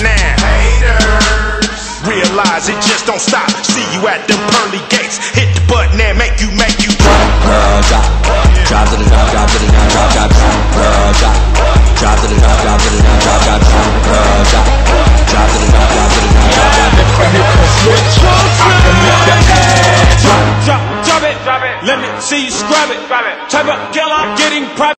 now. Haters. Realize it just don't stop. See you at them pearly gates. Hit the button and make you drop. Girl, drop. Drop to the drop, drop to the drop, drop, drop, drop. Girl, drop. Drop to the drop, drop to the drop, drop, drop, drop. Girl, drop. Drop to the drop, drop to the drop, drop, drop. If I hit the switch, I can make the ass drop. Drop it, let me see you scrub it. Type of girl I'm getting private.